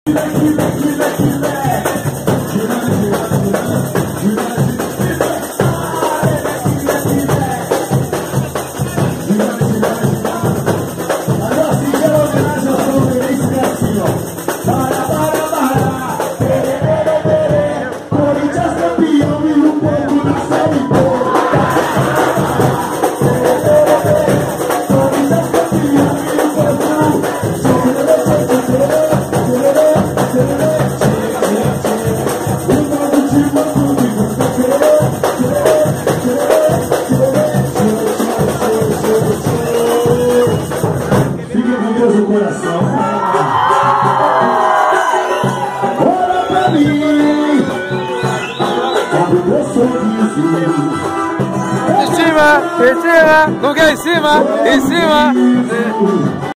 Coração. Olha pra mim, abre meu sorriso. Em cima, com quem em cima, em cima.